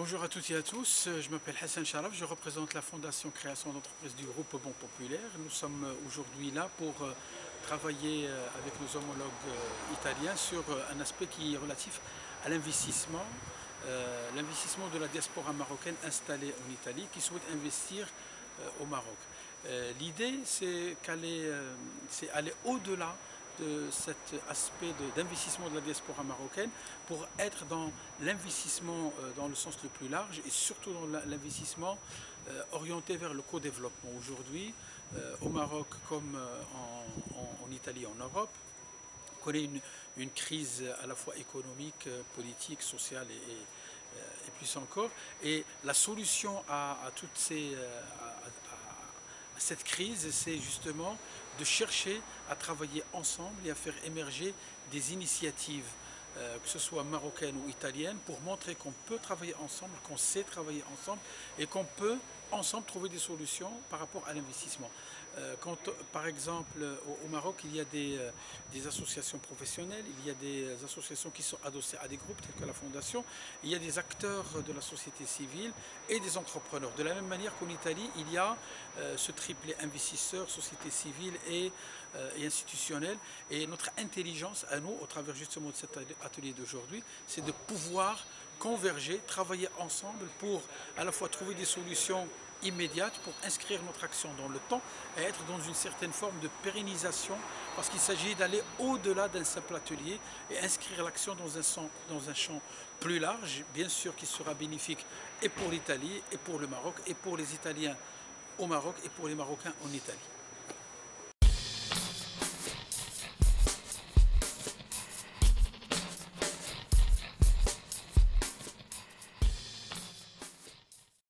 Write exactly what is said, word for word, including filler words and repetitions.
Bonjour à toutes et à tous, je m'appelle Hassan Sharaf, je représente la Fondation Création d'entreprises du groupe Bon Populaire. Nous sommes aujourd'hui là pour travailler avec nos homologues italiens sur un aspect qui est relatif à l'investissement, euh, l'investissement de la diaspora marocaine installée en Italie qui souhaite investir euh, au Maroc. Euh, L'idée, c'est qu'aller, euh, c'est aller au-delà de cet aspect d'investissement de, de la diaspora marocaine pour être dans l'investissement euh, dans le sens le plus large et surtout dans l'investissement euh, orienté vers le co-développement. Aujourd'hui, euh, au Maroc comme euh, en, en, en Italie, en Europe, on connaît une, une crise à la fois économique, politique, sociale et, et, et plus encore. Et la solution à, à toutes ces... À, à, cette crise, c'est justement de chercher à travailler ensemble et à faire émerger des initiatives, euh, que ce soit marocaines ou italiennes, pour montrer qu'on peut travailler ensemble, qu'on sait travailler ensemble et qu'on peut ensemble trouver des solutions par rapport à l'investissement. Euh, quand, par exemple, au, au Maroc, il y a des, euh, des associations professionnelles, il y a des associations qui sont adossées à des groupes tels que la Fondation, il y a des acteurs de la société civile et des entrepreneurs. De la même manière qu'en Italie, il y a euh, ce triplé investisseurs, société civile et, euh, et institutionnelle. Et notre intelligence à nous, au travers justement de cet atelier d'aujourd'hui, c'est de pouvoir converger, travailler ensemble pour à la fois trouver des solutions immédiates pour inscrire notre action dans le temps et être dans une certaine forme de pérennisation parce qu'il s'agit d'aller au-delà d'un simple atelier et inscrire l'action dans un, dans un champ plus large, bien sûr qui sera bénéfique et pour l'Italie et pour le Maroc et pour les Italiens au Maroc et pour les Marocains en Italie.